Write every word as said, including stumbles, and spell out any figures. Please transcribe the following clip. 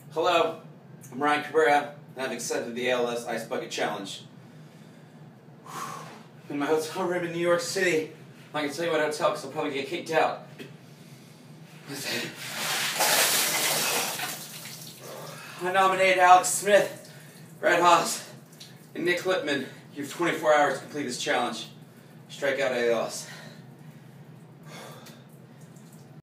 Hello, I'm Ryan Cabrera, and I've accepted the A L S Ice Bucket Challenge. In my hotel room in New York City. I can tell you what hotel because I'll probably get kicked out. I nominated Alex Smith, Brad Haas, and Nick Lippman. You have twenty-four hours to complete this challenge. Strike out A L S.